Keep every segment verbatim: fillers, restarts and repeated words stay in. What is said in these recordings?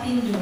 pagpindyo.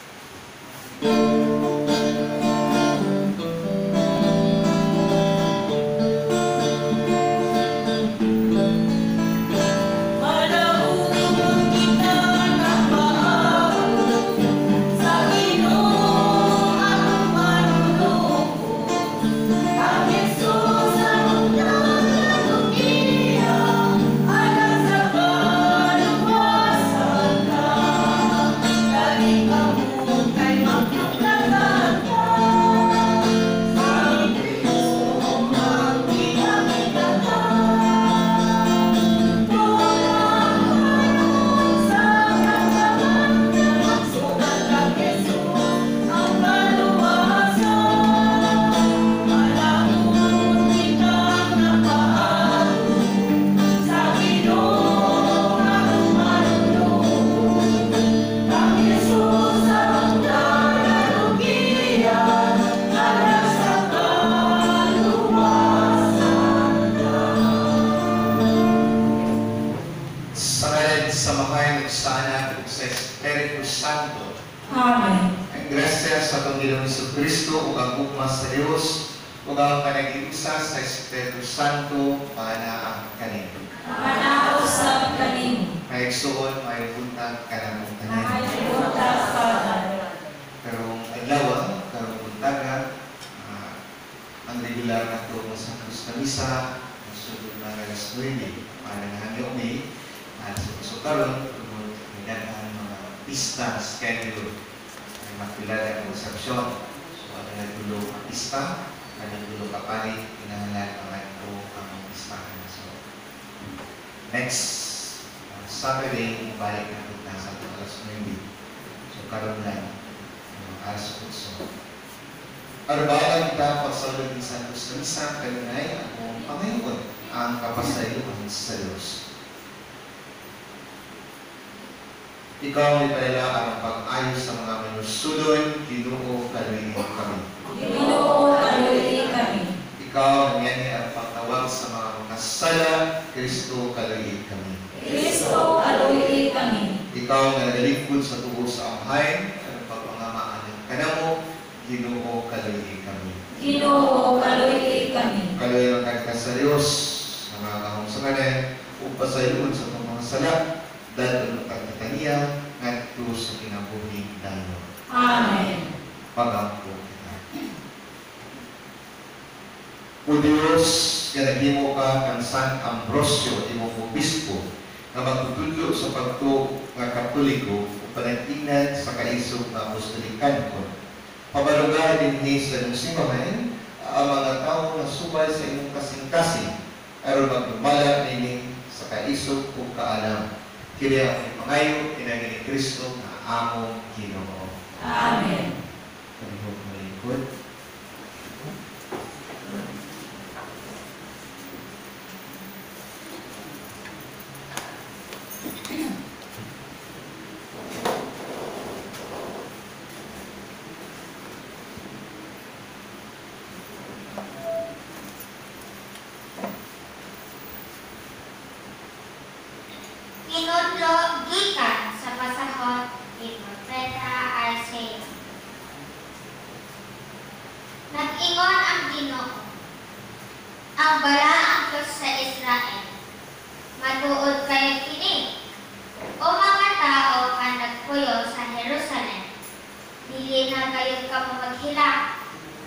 Ikaw ay pailaan ang pag-ayos sa mga manusulod, Ginoo kaluhin kami. Ginoo kaluhin kami. Ikaw ang yan ang pagtawag sa mga makasala, Kristo kaluhin kami. Kristo kaluhin kami. Ikaw ang nagalikod sa tubo sa amhay, ang pagpangamaan ng kanamo, Ginoo kaluhin kami. Ginoo kaluhin kami. Kaluhin ang kanikas sa Diyos, sa mga kahong sa kanin, upang sa iyon sa mga sala, dahil ang pagkataniya ngadto sa kinabuhing dayon. Amen. Pagampo kita. O Diyos, kanagimo ka kang San Ambrosio, imong obispo, na magtutudlo sa pagtuo nga katoliko o panagtingnan sa kaisog na apostolikan ko. Pabalugan din ni sa inyong simbahan ang mga tao na subay sa inyong kasing-kasing aron magdumala nini sa kaisog o kaalam. Kaya ang pangayo, tinagin ni Kristo na among Ginoo. Amen. Palihog malingkod. Tinudlo gikan sa pasahod ni Propeta Isaiah. Nag-ingon ang Ginoo, ang balaang Diyos sa Israel, matuod kayo kini, o mga tao ka nagpuyo sa Jerusalem, dili na kayo ka maghila.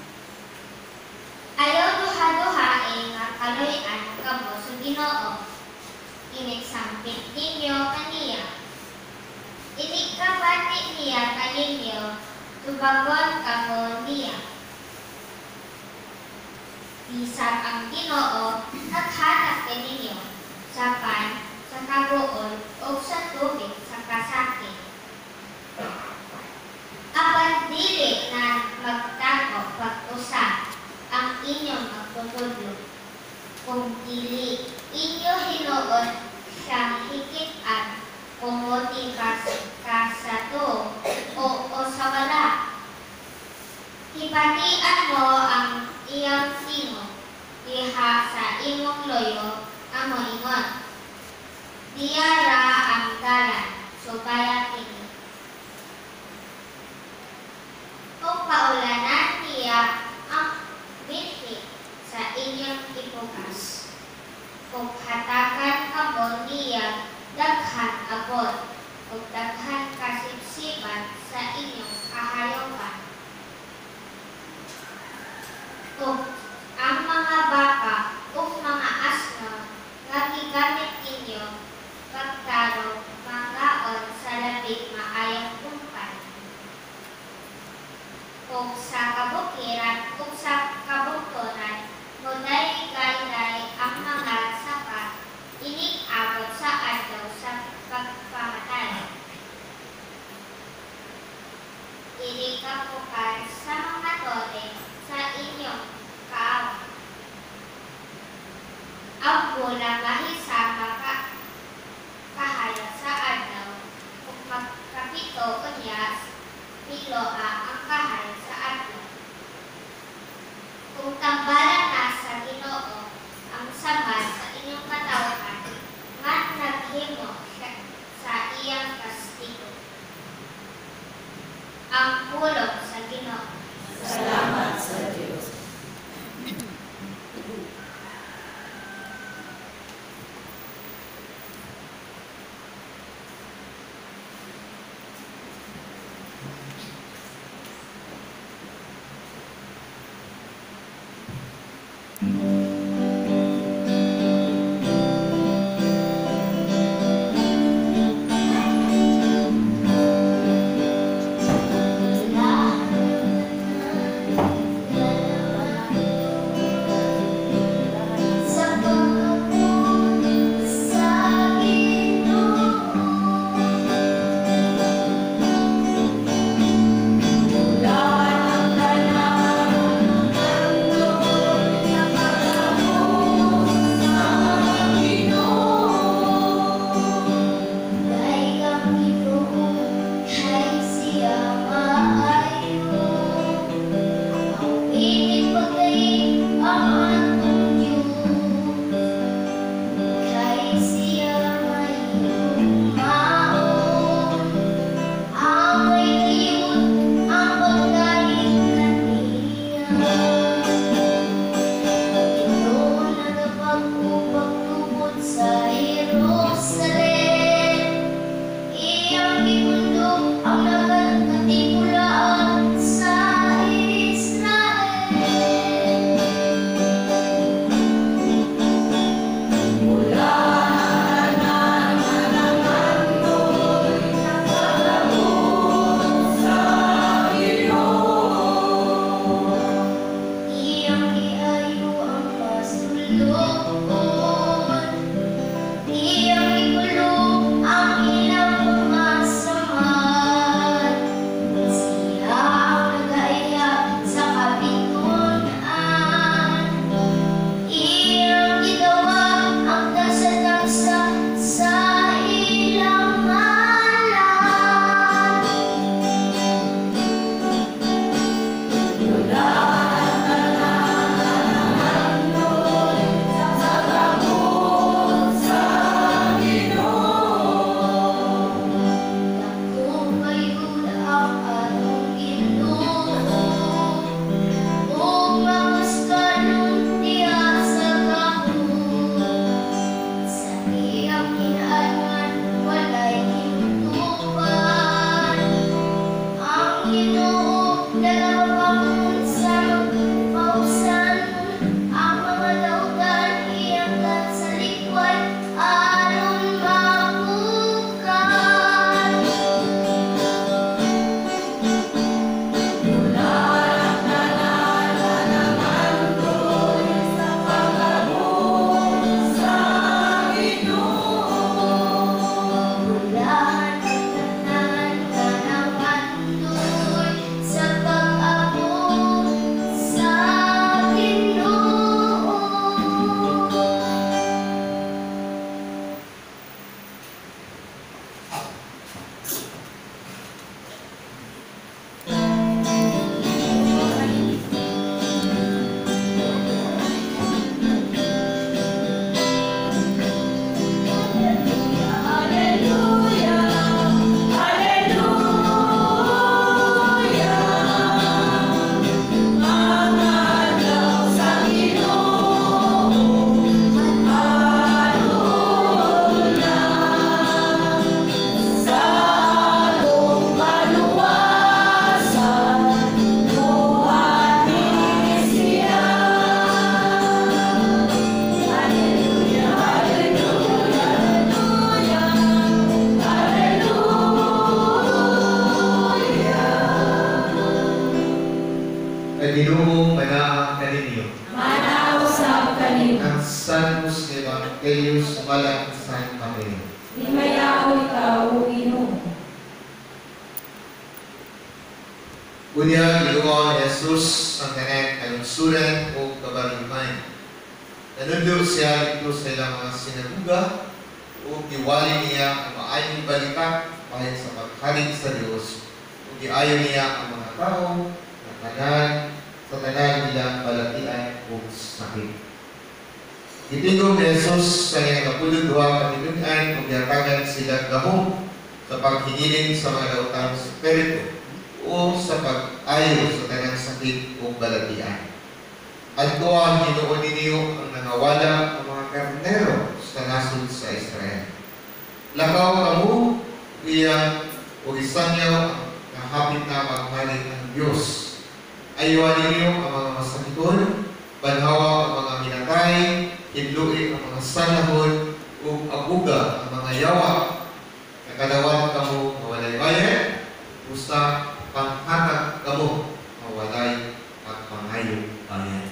Ayaw duha-duha ay nga kaluyan kamo sa Ginoo. Inigsampit ninyo kaniya. Inikabati niya kaninyo, tubagon kamo niya. Bisag ang Ginoo, naghanap kaninyo, sa pan, sa kabuol, o sa tubig, sa kasakit. Apan dili na magtago pag-usa ang inyong magtutudlo. Kung dili inyo hinuon siyang hikitan, kumuti ka, ka sa to o, o sa wala. Hipatian mo ang iyang tingo, diha sa imong loyo, amo ingon. Diyara ang dalan, subaya kini. bukas. Ug hatagan kamo niya daghan abot ug daghan kasipsipan sa inyong kahayupan. Ug ang mga baka ug mga asno nga gigamit ninyo pagtarong mangaon sa labing maayong kumpay. Ug sa kabukiran ug sa kabungturan munay gaylay ang mga saka inig-abot sa adlaw sa pagpamatay. Inig-kapukan sa mga tore sa inyong kaawan. Ang bulang mahisama ka kahaya sa adlaw ug magkapito unya piloa ang kahaya sa adlaw. Kung tambalan na sa Ginoo ang samad sa inyong katawhan, nga naghimo siya sa iyang kastigo. Ang pulong sa Ginoo. Salamat sa Diyos. Salamat Ginoo manaang kaninyo. Manausap kanin. Ang Santos Evangelio sumalang San Mateo. Himayaw ikaw, O Ginoo. Unya, Ginoo ni Jesus ang kanang kalungsuran o kabaluman. Nanundo siya dito sa ilang mga sinaguga o giwali niya ang maayong balita bahin sa paghaling sa Diyos o giayo niya ang mga tao na tanan sa tanan nilang balatian o sakit. Itigong ni Jesus sa iyang kapulod duha katinunan o giyatagan sila gahom sa paghingilin sa mga lautang spirito o sa pag-ayo sa tanang sakit o balatian. At doon, hinuon ninyo ang nangawala ng mga karnero sa nasod sa Israel. Lakaw kamu, iyang o isanyaw ang kahapit na magmalit ng Diyos. Ayuan ninyo ang mga masakiton, banhawa ang mga minatay, hidlui ang mga sanahon, o abuga ang mga yawa. Nakalawan kamu mawalay bayan, usa panghatag kamu mawalay at pangayo bayan.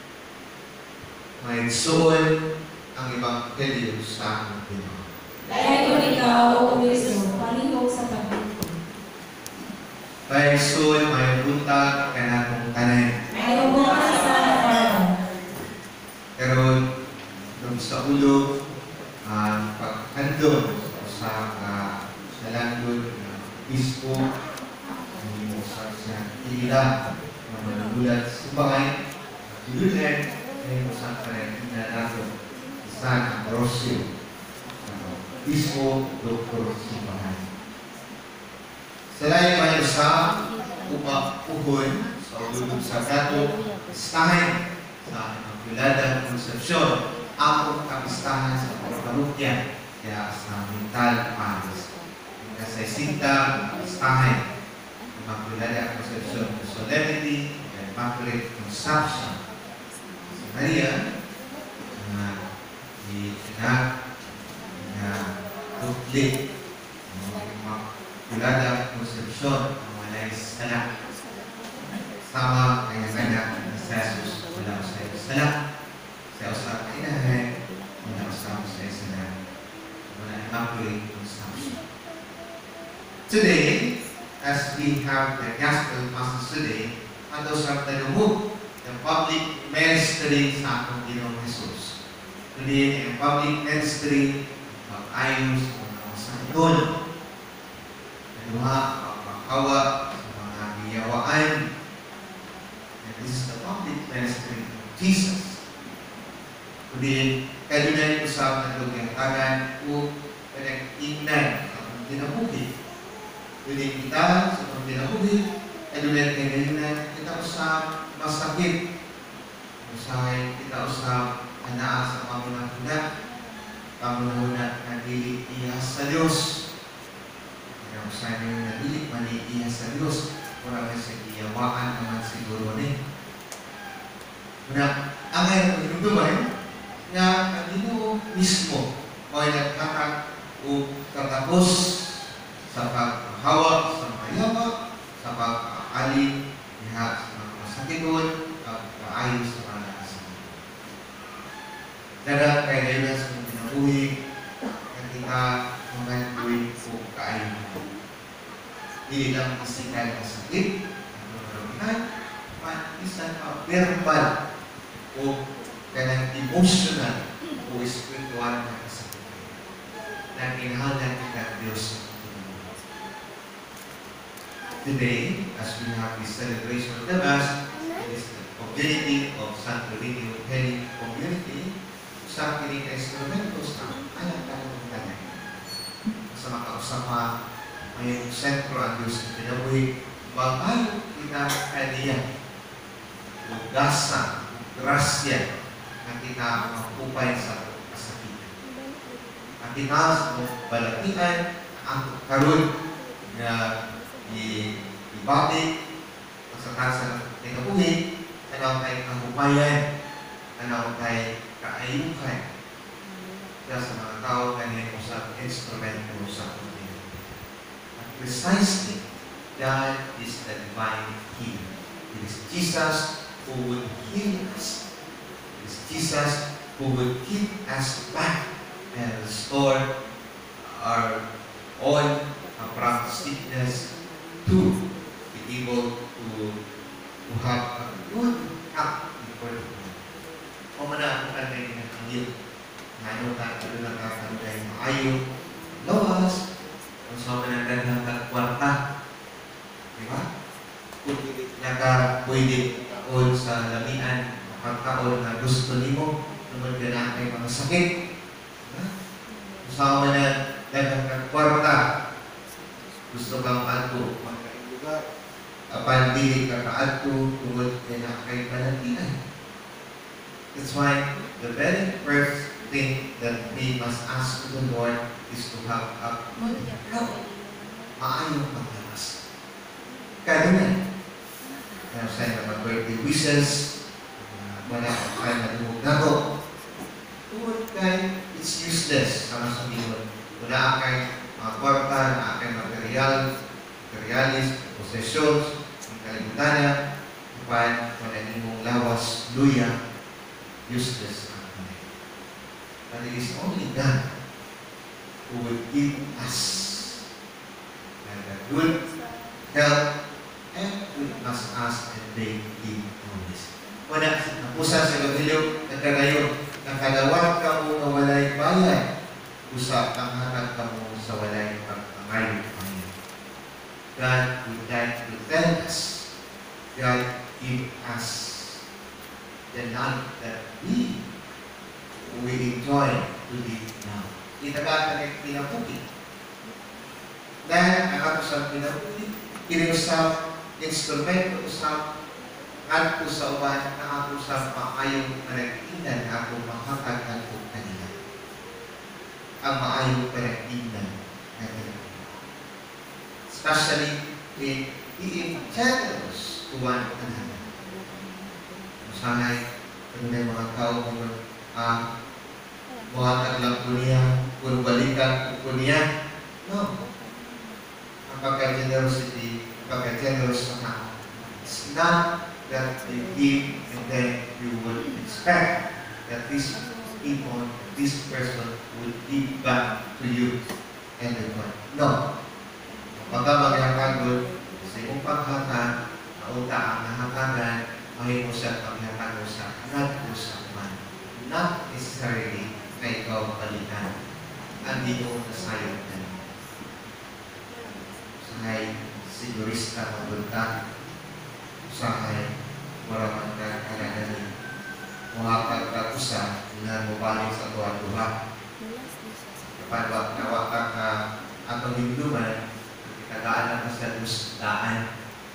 May suon ang Ebanghelyo sa aming Pinoon. Dayon ikaw, O Kristo, palihog sa pagbuto. May suon, may buntag, kanatong tanan. May bukas sa araw. Karon dun sa ulo, ang paghandon sa uh, sa landod na bispo, ang mo sa siya ila, na manulat sa bahay, tulunan, ay mo sa kanina nato, San Ambrosio, bispo, doktor sa bahay. Sa lain may isa, upapuhon sa ululog sa dato, stahin sa Immaculada Concepcion, akong kapistahan sa parokya kaya sa Mental Paris. Sa Isinta, kapistahan Immaculada Concepcion, the Solemnity, the Immaculate Conception. Sa Maria, na itinag na tuklik ng Immaculada Concepcion, ang walay sala. Sama kaya kanya na sa Jesus, wala sa iyo sala. Sa usap kainahan, wala usap sa iyo sala. Wala Immaculate Conception. Today, as we have the Gospel Masses today, ato sa tanumog ng public ministry sa atong Ginoong Jesus. Today, ang public ministry, pag-ayos sa mga masakitol, naluha, pagpakawa, sa mga biyawaan. And this is the public ministry of Jesus. Today, kalunan usap na lugyatagan o pinag-ingnan sa mga dinabuhi. Today, kita sa mga dinabuhi, kalunan kalunan kita usap masakit. Usahay kita usap anaa sa pamunahuna, pamunahuna na dili iya sa Diyos. Kaya usahay na dili mani iya sa Diyos, mura may sa iyawaan naman siguro ni. Muna, ang ngayon pinugduman na ang Ginoo mismo ay naghatag o tatapos sa paghawak sa mga yawa, sa pag-aali niya sa mga masakiton, pag-aayos sa mga nakasakit. Dagat kay Reyna sa mga pinabuhi na kita mga tuwing po kaayon. Hindi lang isikal na sakit, ang maramihan, pan-isan pa verbal o kanang emotional o spiritual na kasakit na kinahanglan kita Diyos sa pagkakas. Today, as we have this celebration of the Mass, it is the community of Santo Niño Heli Community sa kining instrumento sa anak ng tanay. Sa makausama, may sentro ang Diyos na pinabuhi, magayo kita kaniya, ugasa, grasya, na kita mapupay sa kasakitan. At kita sa balatian, ang karoon na ibati, sa tasa ng tinabuhi, ano kay kahupayan, ano kay kaayukan. Kaya sa mga tao, kanina mo sa instrumento sa pagkakas. Precisely, God is the divine healer. It is Jesus who would heal us. It is Jesus who would keep us back and restore our own uh, sickness to be able to, to have a good health before the Lord. O mana ang kanay na kangil. Ngano ka, ano na ka kanay maayo, lawas, kung sa manandaghang kwarta. Diba? Kung naka pwede kaon sa lamian, pagkaon na gusto nimo, naman ka na ay mga sakit. Diba? Kung sa manandaghang kwarta, gusto kang ato, magkain lugar. Apan dili ka kaadto tungod kay na kay panantinan. That's why the very first thing that we must ask to the Lord is to have a good health. Maayong paglakas. Kaya na. Kaya sa na mag-birthday wishes, wala kaya na lumog na to. Tungod kay it's useless sa masabihin. Wala kay mga kwarta, wala kay material, materialis, posesyon, ang kalimutan, upan, wala nimong lawas, luya, useless ang kanay. But it is only God who will give us a good health and will ask us and they give promise. Wala, napusa sa Evangelyo, nagkagayon, nakalawat ka mo na walay bayan, usap ang hatag ka mo sa walay pagkangayon. God would like to tell us, God give us the life that we we enjoy to live now. Itagatan ay pinaputi. Dahil ang ato sa pinaputi, kiniusap, instrumento usap, at po sa uban, na ako sa maayong panagtinan na ako makakaghan ko kanila. Ang maayong panagtinan na kanila. Especially in being generous to one another. Sanay, ano na yung mga tao kung uh, buhatag lang po niya, kung balikan po niya. No. Ang pagka-generosity, pagka-generous na tao. It's not that they give and then you would expect that this people, this person will give back to you and the God. No. Pagka magyakagod, sa iyong paghatag, naunta ang nahatagan, may mo siya paghatag sa nag-usapan. Not necessarily na ikaw balikan. Hindi mo nasayang ka. Usahay, sigurista magunta. Usahay, maraman ka kalaganin. Muhapag ka usa, na mubalik sa tuwa-tuwa. Kapag nawakak ka atong himduman, tagaan na sa daan.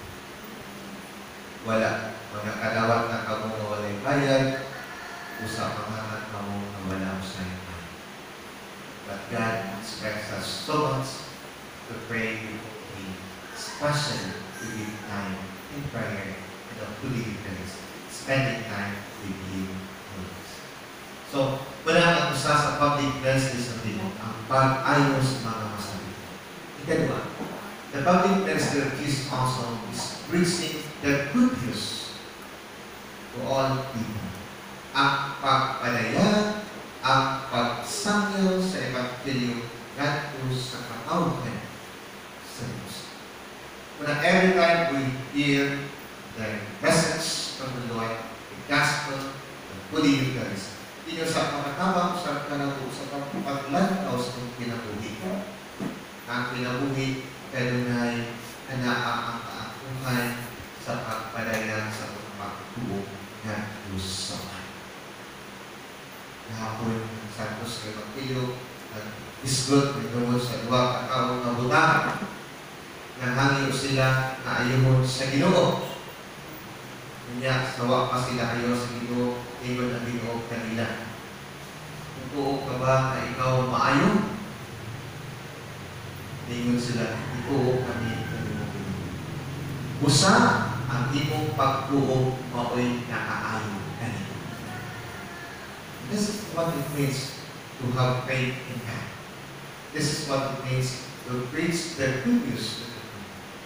Wala. Mga kalawat na kamo na walay bayad, usap ang hangat kamo na wala usay bayad. But God expects us so much to pray with Him, especially to give time in prayer and of fully dependence, spending time with Him always. So, wala ang usa sa public messages ng Dino, ang pag-ayos mga masabi. Ikadwa, the public ministry of Jesus also is preaching the good news to all people. Ang pagpalaya, ang pagsangyaw sa Evangelyo ngadto sa katawhan sa Diyos. When every time we hear the message from the Lord, the gospel, the Holy Eucharist, hindi sa pagkatabang sa kanato sa paglantaw sa kinabuhi. Ang kinabuhi kadunay anaa ang kaakuhan sa pagpadaya sa pagtuo nga Diyos sa man. Nahapon ang Santos Evangelyo at isgot nagtungod sa duwa katawang na butang nahangyo sila na ayuhon sa Ginoo. Kanya, sawa pa sila ayaw sa Ginoo, ingon ang Ginoo kanila. Tutuo ka ba na ikaw maayo? Ingon sila, ituo kami kanila. Usa ang imong pagtuo mao'y nakaayo kanila. This is what it means to have faith in God. This is what it means to preach the good news to the people.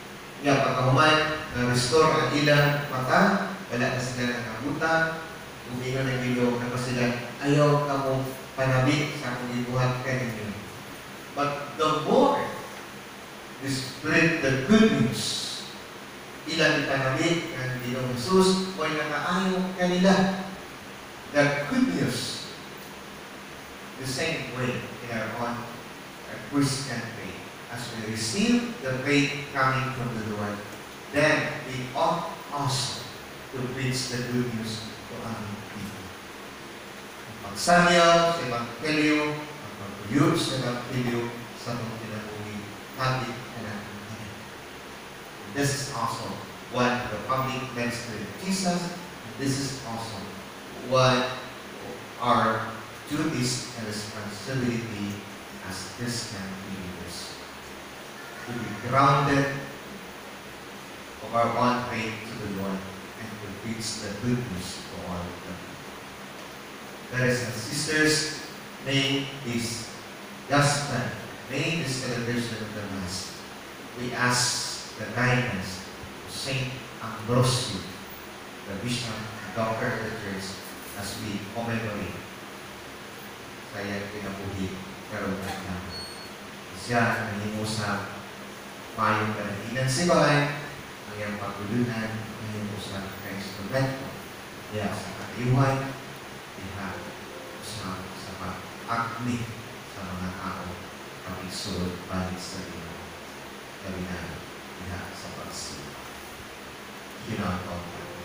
Ya, pagkahuman, na-restore ang ilang mata, wala na sila nakabuta, umingon ng Ginoo na sila, ayaw ka mo panabik sa akong ibuhat ka ninyo. But the more we spread the good news, ilang ipanabik ng Ginoong Jesus, o nakaayon kanila. The good news, the same way in our own our Christian faith. As we receive the faith coming from the Lord, then we ought also to preach the good news to other people. Ang pagsanyaw sa Ebanghelyo, ang pagpuyod sa Ebanghelyo sa mga pinabuhi, natin na natin. This is also one of the public ministry of Jesus. This is also what our duties and responsibility as Christian believers. To be grounded of our own faith to the Lord and to preach the good news to all of them. Brothers and sisters, may this gospel, may this celebration of the Mass, we ask the guidance of Saint Ambrosio, the Bishop and Doctor of the Church, as we commemorate sa iyang kinabuhi karon na siya nahimo sa mayong kanahinan sibahay ang iyang pagtulunan nahimo sa ka-instrumento diya sa katiwan diha sa sa pag-agni sa mga tao pag-isulod balik sa Ginoo kabinan diha sa pagsiwa. Ginoo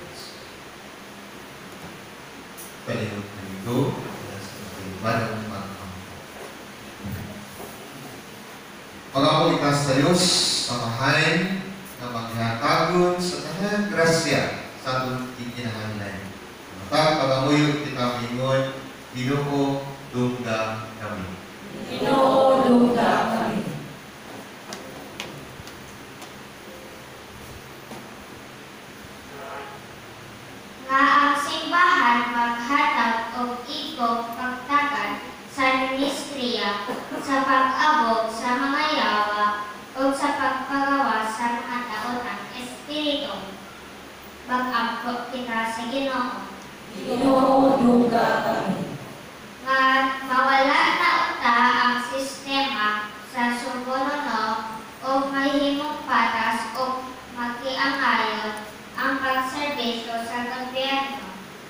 Palinod na ito, barang pagkampo. Pag-apulitas sa Diyos, samahan na maghatagon sa tanang grasya sa atong ikinahanglan. Matag pag-amuyot kita mingon, Ginoo dungga kami. Ginoo dungga kami. Nga ang simbahan maghatag og igong pagtagad sa ministriya, sa pag-abot sa mga yawa, o sa pagpagawa sa mga taotang espiritu. Mag-ampo kita sa Ginoo. Ginoo dungga kami. Nga mawala na unta ang sistema sa sumunono o mahimong patas o makiangayon ang pagserbisyo sa gobyerno.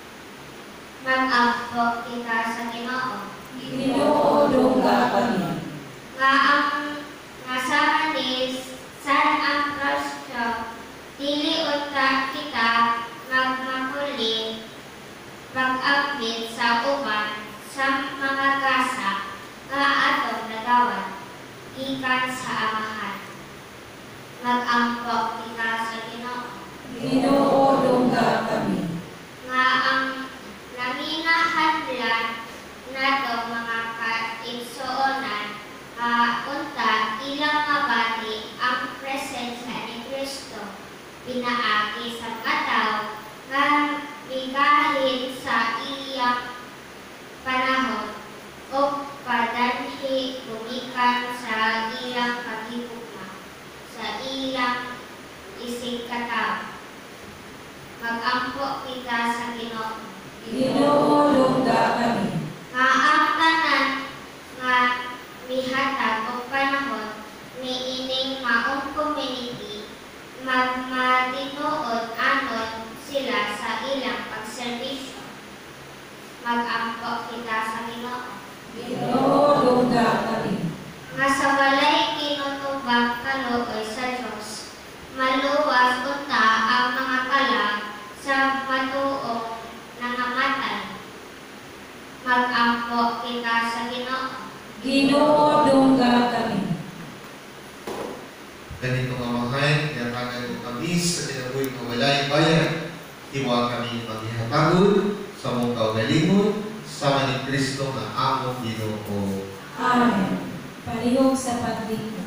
Mag-ampo kita sa Ginoo. Ginoo dungga kami. Nga ang nga sa manis San Ambrosio, dili unta kita magmakulin, mag-ambit sa uban sa mga gasa nga atong nagawan gikan sa amahan. Mag-ampo kita sa Ginoo. Ginoo dungga kami. Nga ang nanginahadlan nato mga kaigsuonan nga unta ilang mabati ang presensya ni Kristo pinaagi sa mga tao nga bigahin sa iyang panahon o padanhi gumikan sa iyang paghigugma sa iyang isig katao. Mag-ampo kita sa Ginoo. Ginoo dungga kami. Nga ang tanan nga mihatag og panahon niining maong community magmatinuod anon sila sa ilang pagserbisyo. Mag-ampo kita sa Ginoo. Ginoo dungga kami. Nga sa walay kinutubag kaluoy sa Dios, maluwas unta ang mga kalag sa matuong nangamatay. Mag-ampo kita sa Ginoo. Ginoo dungga kami. Ganito nga mahan, yatagan mo kami sa tinaboy ng walay bayan. Iwa kami maghihatagon sa mong kaugalingon, sama ni Kristo na among Ginoo. Amen. Palihog sa pagdito.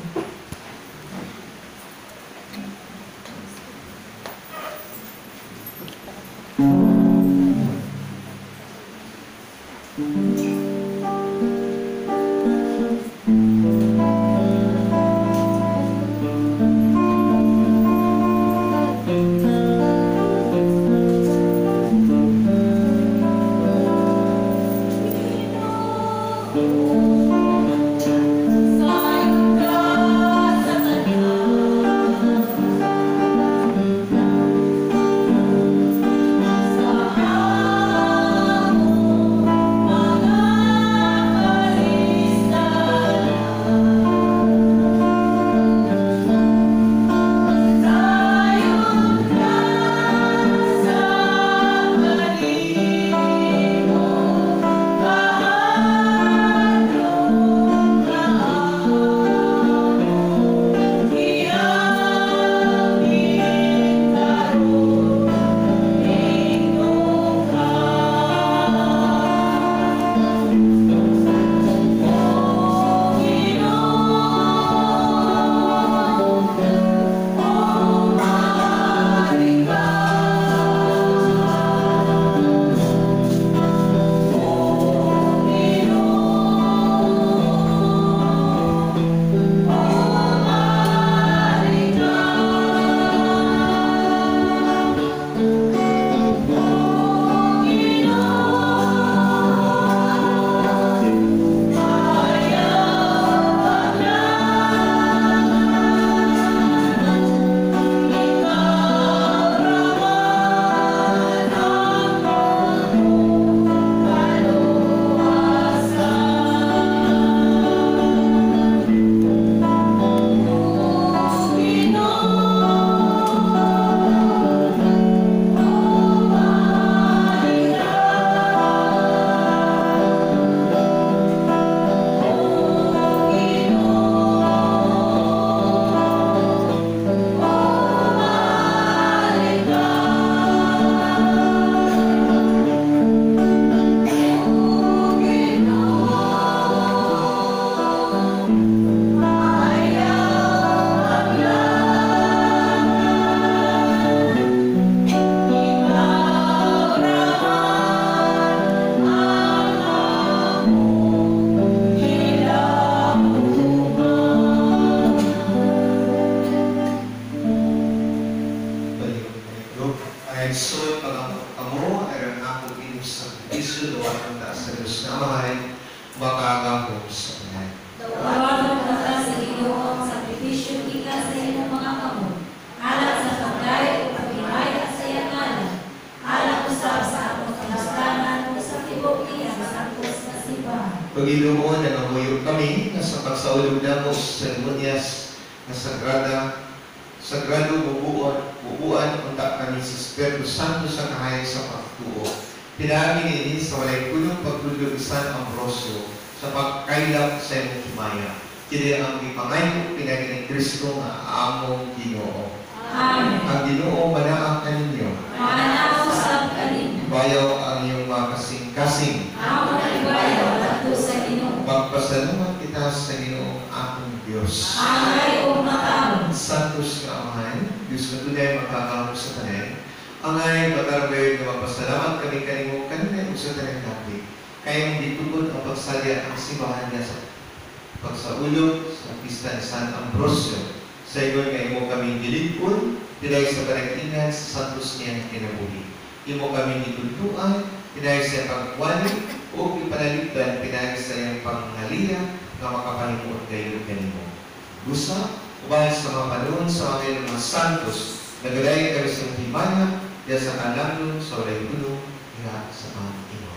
Kahit soon pag-amot kamo, ay ang ako inom sa isyo, doon ang taas sa Diyos na amahay, makagapon sa Kanya. Dawagan ka ta sa Ginoo ang sakripisyo ika sa imong mga kamot. Alat sa pagkay o paghinay sa yangalan. Alat usab sa atong kalastanan o sa tibok niya sa atos na simbahan. Pag-inuon na namuyo kami na sa pagsaulog na mo sa seremonyas na sagrada, sagrado bubuan, bubuan, unta kami sa Espiritu Santo sa kahayag sa pagtuo. Pinamin ini sa walay punong pagtulog San Ambrosio sa pagkailap sa imong himaya. Kini ang ipangayo pinagi ni Kristo nga among Ginoo. Amen. Ang Ginoo manaang kaninyo. Manaw sa kanin. Bayaw ang iyong mga kasing-kasing. Amo na ibayaw ato sa Ginoo. Magpasalamat kita sa Ginoo ating Diyos. Angay o mataon. Santos nga Amahan, Diyos na tunay makakamo sa tanan. Angay patarabay na magpasalamat kami kanimo kanina o sa tanan natin. Kaya hindi tugod ang pagsalya ang simbahan niya sa pagsaulog sa pista ni San Ambrosio. Sa iyon nga imo kami dilipon, pinay sa panag-ingat sa santos niyang kinabuhi. Imo kami nitultuan, pinay sa pagwali, o ipanaligdan, pinay sa iyang panghaliya na makapanimot kayo kanimo. Gusa, ubahan sa mga panahon sa mga mga santos, nagaday kami sa himaya, diya sa kalamnon, sa walay gulo, diya sa mga Ginoo.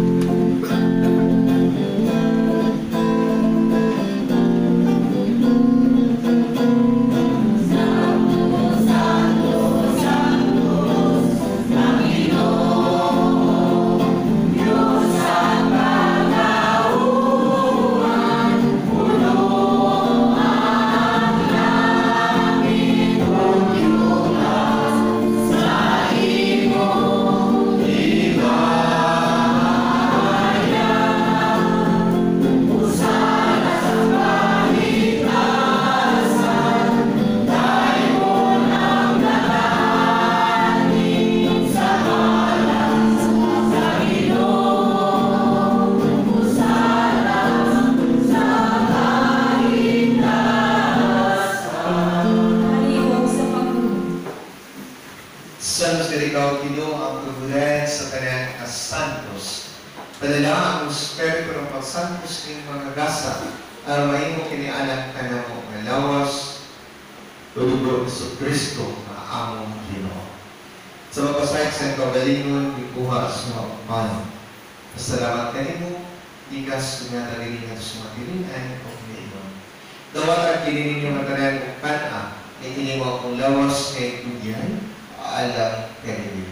Santos na ikaw, Ginoo, ang tugulan sa kanang santos. Padala ang Espiritu ng pagsantos ng mga gasa, ang mahimo kinianak ka na mo nga lawas, tulog sa Kristo na among Ginoo. Sa mapasayag sa kagalingon, ikuha sa man. Pasalamat kanimo, ikas nga nalilingan sa matilinan o niyon. Dawat ang kinininyo nga tanan o kana, ay kiniwa kong lawas kay Tugyan, alam kanino.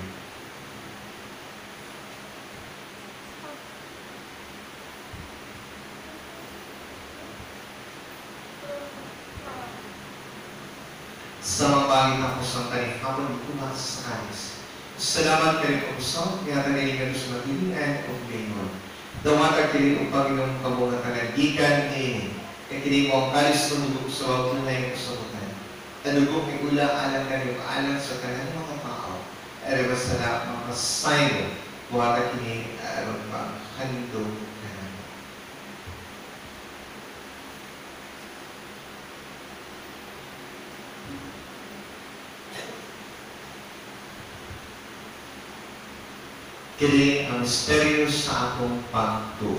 Sa mga bagay na kusang tanin, ako nagkumas sa kanis. Salamat ka rin po kusang, kaya taniligan sa matilingan o ngayon. Dawat ang kiniling upang inong kabunga tanaligan eh, kaya kiniling mo ang kalis tumulog sa wag na yung kasabutan. Tanugok ang ula, alam ka rin alam sa kanang mga tao. Ay ba sa na mga sign, buhat ang kiniling, alam pa, handog ka na. Kini ang misteryo sa akong pagtuo.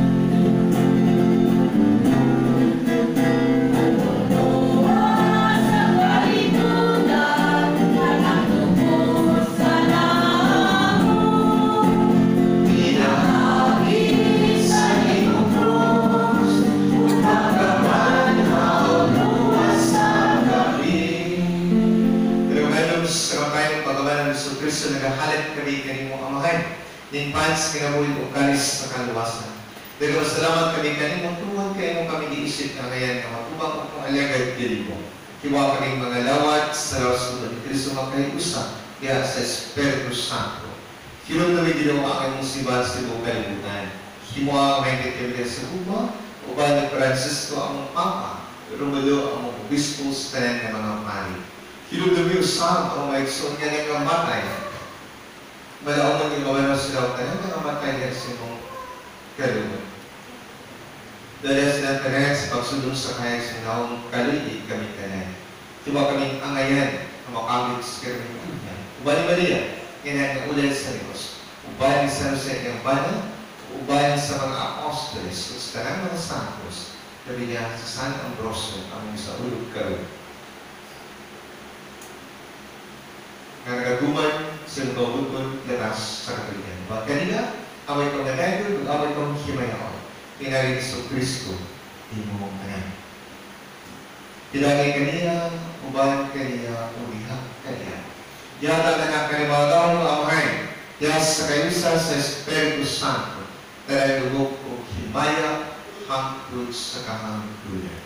Kristo nagahalit kami kanimo amahan. Ninpans kinabuhin o kalis sa kaluwasan. Pero salamat kami kanimo tuwan kayo mo kami giisip na ngayon na matubang o kung alagad dili mo. Kiwa kaming mga lawat sa rasunod ni Kristo makahiusa kaya sa Espiritu Santo. Kinong kami ginawa ang mong sibat sa ibang kalimutan. Kimuha kami kami sa Cuba o ba ni Francisco ang Papa pero malo ang mga obispo sa tanan ng mga pari. Kinong kami usap ang mga ikson niya ng kamatay. Malaon yung mga sila tanan ng kamatay niya sa ibang kalimutan. Dahil sila tanan sa pagsunod sa kaya sa naong kalulit kami tanan. Kimuha kaming angayan na makawit sa karamihan niya. Uban ni Maria, kinahin ng ulay sa Diyos. Uban ni San Jose ng Bana, uban sa mga apostoles, at sa tanang mga santos, sabi niya sa San Ambrosio, ang sa ulog karoon. Nga nagaguman sa nagawudon latas sa Katolikyan. Ba't kanina, away kong nagayod, away kong himayaon. Kinahin sa Kristo, di mo kanyan. Kilagay kanina, uban kanina, umihak kanina. Yata na nga kanimagaw ng amay, yas sa kayusa sa Espiritu Santo, dahil lugok o himaya, hangtod sa kahangtulan.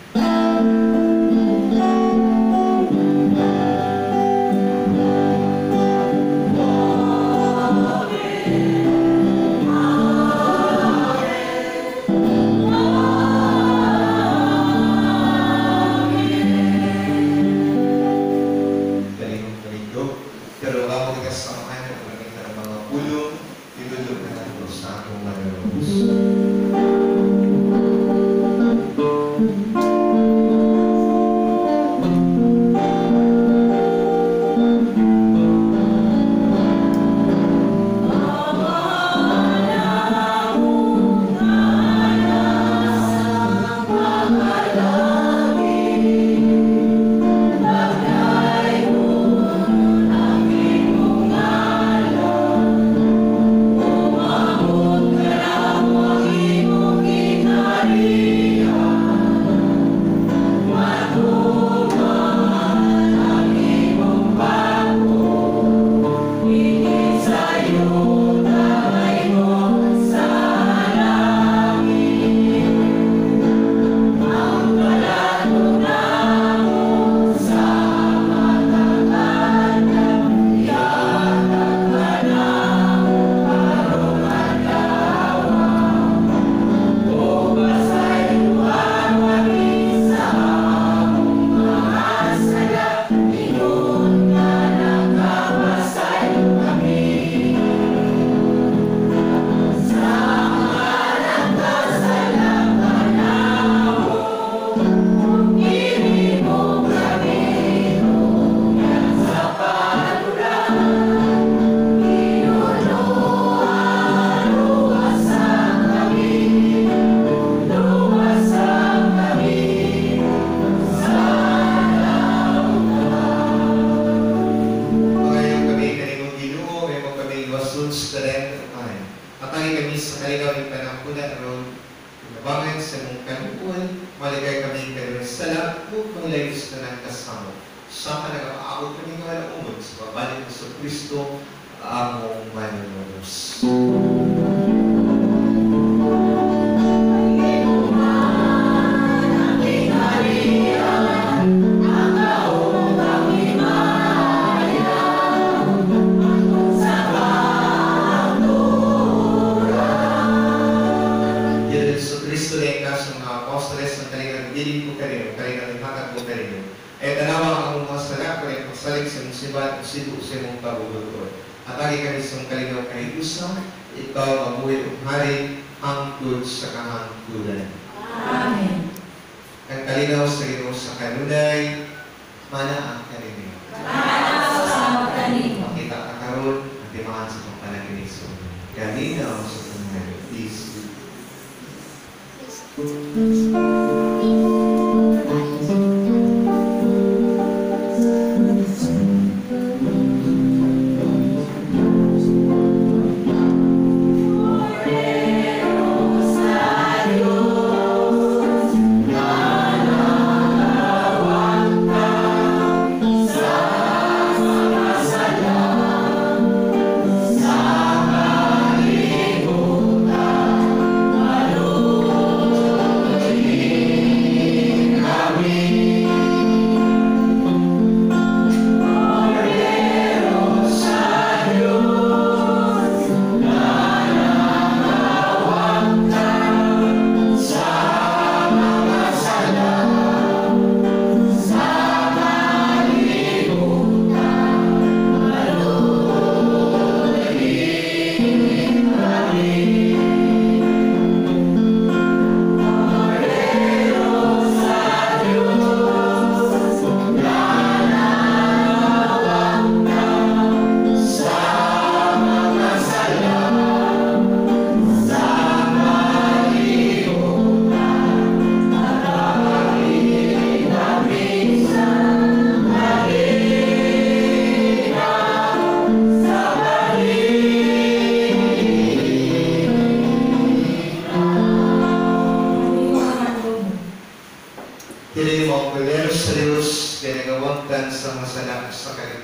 Sa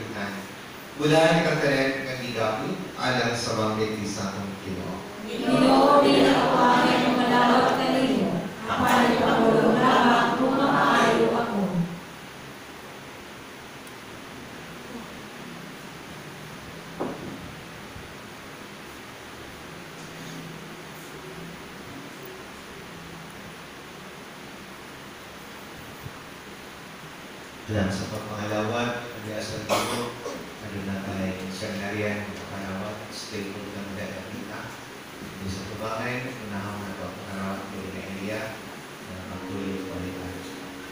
katulunan. Mula ni katanan ng igamit alang sa banggit sa akong Ginoo. Ginoo, di na ako aking malawat kanino. Ako ay pagulong lamang kung maayo ako. Dalam sa pagpangalawat, pag-iasal dito, ano na tayo siyang nariyan, pagpangalawat, stable ng dahil kita. Hindi sa tubahan, unahang na pagpangalawat ko na Elia, na magtuloy ko rin tayo.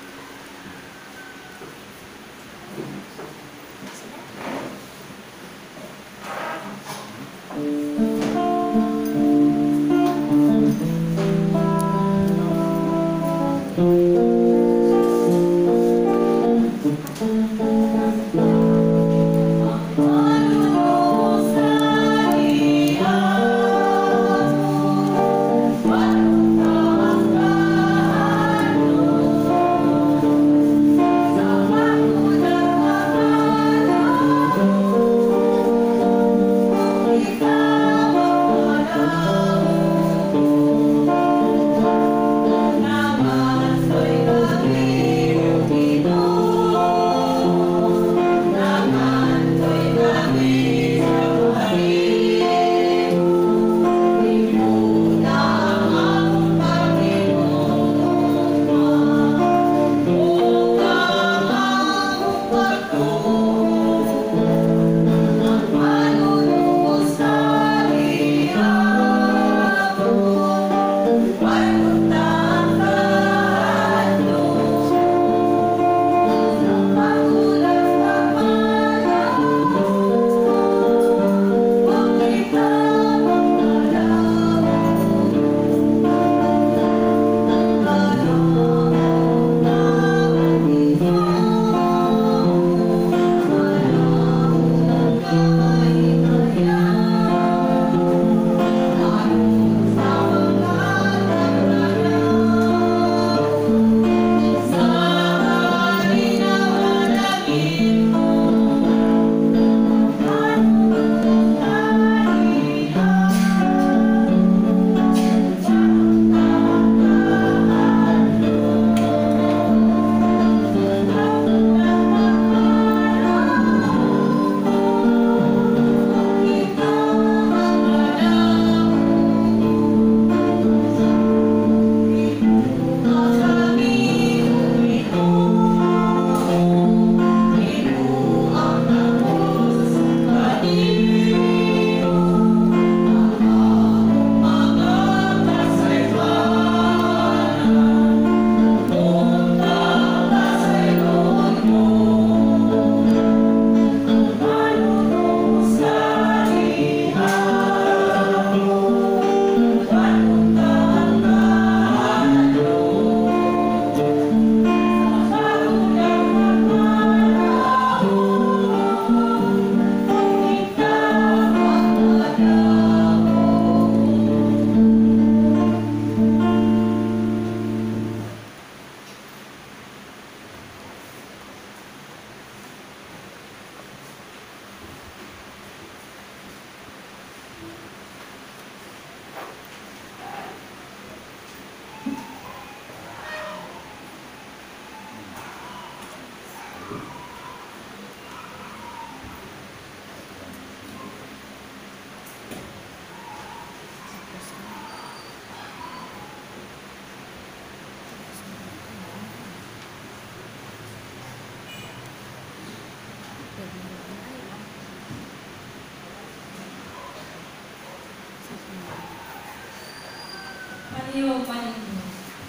Paniyo, paniyo.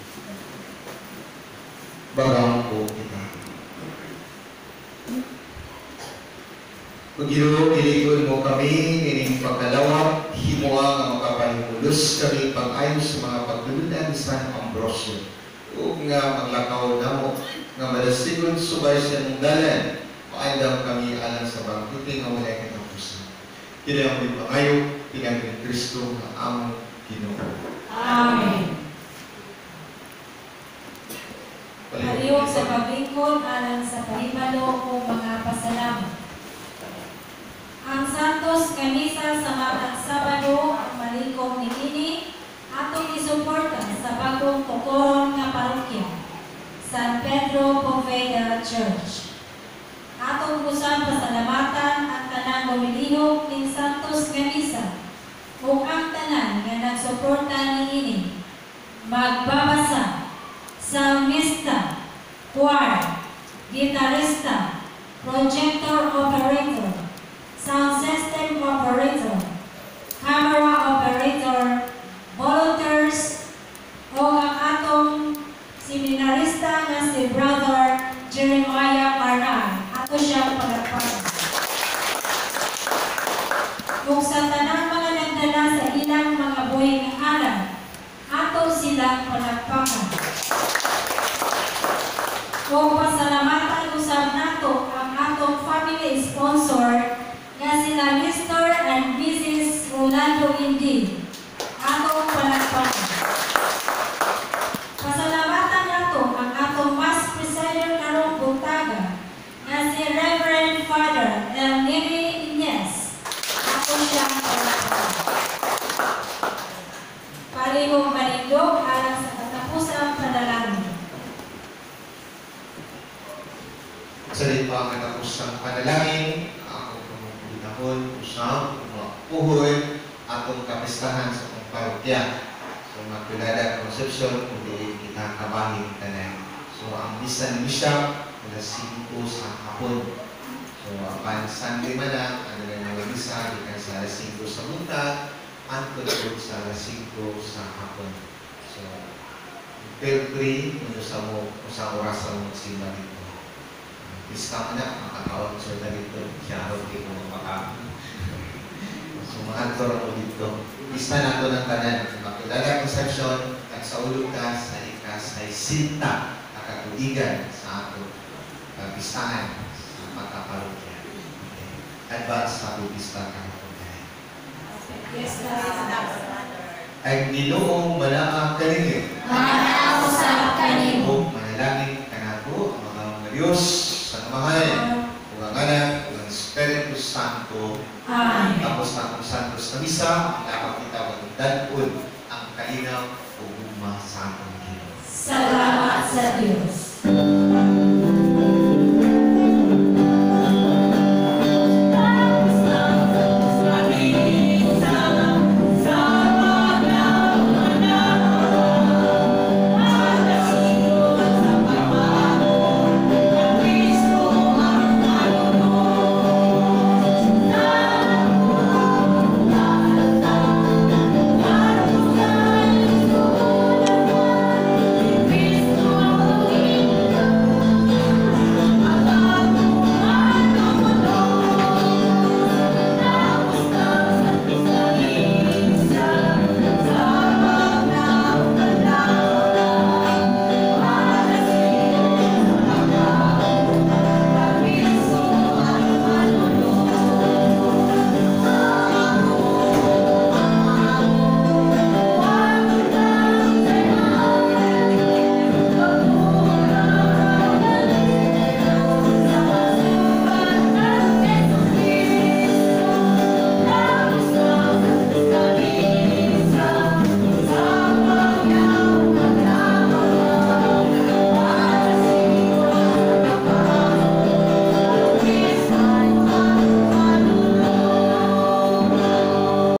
Barang po kita. Pagiro, ilikod mo kami, ining pagkalawat, himuha nga makapahimulos kami pag-ayos sa mga pagtulunan ni San Ambrosio. O nga maglakaw na mo, nga malasigon subay sa mong dalan, maandam kami alang sa bangkiti nga wala katapusan. Kaya ang may pangayo, pinagin Kristo nga among Ginoo. Amen. Paliw sa Palihog. pagbingkod alang sa pahimalo o mga pasalamat. Pocoron nga parokya, San Pedro Poveda Church. Atong usab pasalamatan ang tanang gumilihok ning Santos nga misa ug ang tanan nga nagsuporta niini. Magbabasa, psalmista, choir, gitarista, projector operator, sound system operator, camera operator, volunteers, o ang atong seminarista nga si Brother Jeremiah Maran. Ato siyang palakpakan. Kung sa tanang mga nagdala sa ilang mga buhing aral, ato silang palakpakan. Kung pasalamatan usab nato ang atong family sponsor nga sila Mister and Missus Rolando Indi. Atong palakpakan. Pasalamatan nato ang atong mas presider karong buntaga nga si Reverend Father El Neri Ines. Ato siyang palakpakan. Parehong manindog alang sa katapusang panalangin. Sa rin pa ang katapusang panalangin, ako pumupunahon, usap, puhoy, atong kapistahan sa itong parokya. So, magkulada Concepcion, kundi kita kabahin tanan. So, ang misa ni Bishop, alas singko sa hapon. So, apan Sunday man na, ano na yung misa, ikan sa alas singko sa buntag, at tulad sa alas singko sa hapon. So, feel free, kung sa mo, kung sa oras sa mo magsimba dito. Pista mo na, makakaon sa na dito, siya ako di mo maka. So, makantor ako dito. Pista na ito ng tanan. Makilala Concepcion, nagsaulog ka sa ikas ay sinta, nakatuligan sa ato pistahan sa pagkaparokya. Okay. Advance happy pista ka na po. Yes, Ay niloong malaang kanili. Manao sa kanimo. O manalangin ka na po, ang mga mga Diyos, sa kamahay, kung ang anak, kung ang Espiritu Santo, Amen. tapos na kung Santos na misa, dapat kita magdalpon ang kainaw o guma sa atong Diyos. Salamat sa Diyos.